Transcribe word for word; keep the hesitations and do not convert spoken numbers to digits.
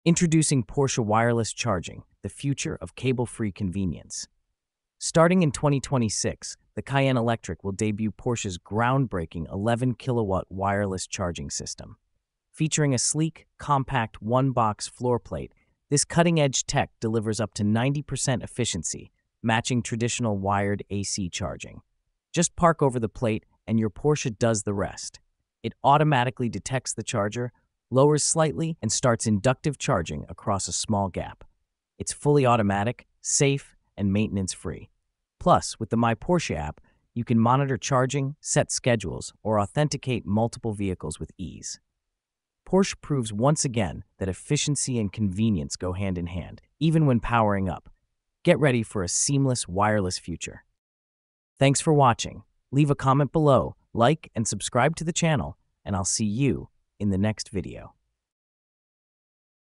Introducing Porsche Wireless Charging, the future of cable-free convenience. Starting in twenty twenty-six, the Cayenne Electric will debut Porsche's groundbreaking eleven kilowatt wireless charging system. Featuring a sleek, compact one-box floor plate, this cutting-edge tech delivers up to ninety percent efficiency, matching traditional wired A C charging. Just park over the plate and your Porsche does the rest. It automatically detects the charger, lowers slightly, and starts inductive charging across a small gap. It's fully automatic, safe, and maintenance-free. Plus, with the My Porsche app, you can monitor charging, set schedules, or authenticate multiple vehicles with ease. Porsche proves once again that efficiency and convenience go hand in hand, even when powering up. Get ready for a seamless wireless future. Thanks for watching. Leave a comment below, like and subscribe to the channel, and I'll see you in the next video.